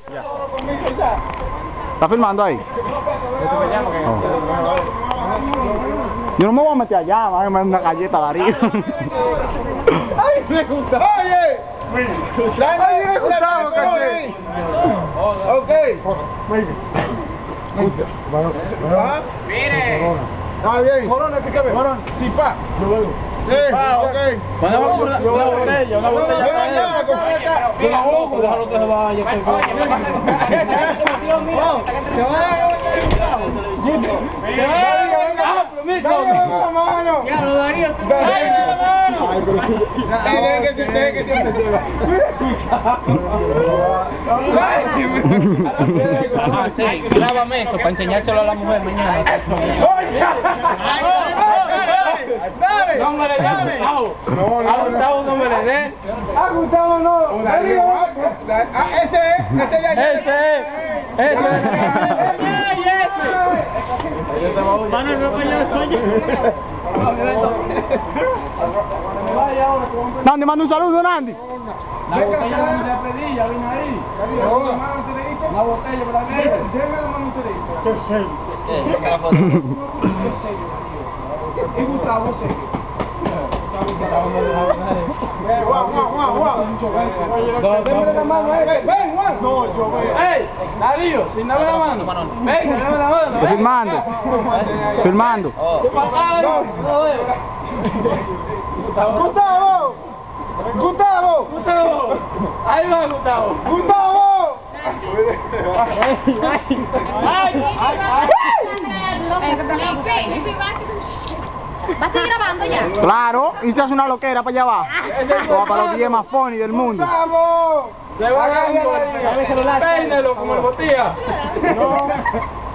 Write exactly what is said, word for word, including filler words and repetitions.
Ya. ¿Está filmando ahí? Oh. Yo no me voy a meter allá, va a darme una galleta de harina. ¡Ay, me gusta! ¡Oye! ¡Ay, me gusta! ¡Ok! ¡Mire! Está bien. Corona, explícame. Corona. Sí, pa. Sí, ok. Ponemos una botella, una botella. Yo la boco. Déjalo que se vaya. Grábame esto para enseñárselo a la mujer mañana. No me le dé. A Gustavo no me le dé. A Gustavo no. Ese es. Ese es. Ese es. Ese es. Mano, no coño sueño. Nandi, manda un saludo, Nandi. La botella no se pedí, ya vine ahí. La botella para mí. Déjame la mano y Gustavo sé. Guau, guau, guau, guau. Dame la mano, eh. Ven, Juan. No, yo voy. ¡Ey! Darío, sin darme la mano. Ven, dame la mano. Estoy filmando. Filmando. Gustavo. Gustavo. Gustavo. Ahí va Gustavo. Gustavo. ¿Vas a seguir grabando ya? Claro, y se hace una loquera para allá abajo. O para los diez más funny del mundo. ¡Gustavo! Le va a dar un golpe. Peínelo como el botella. No.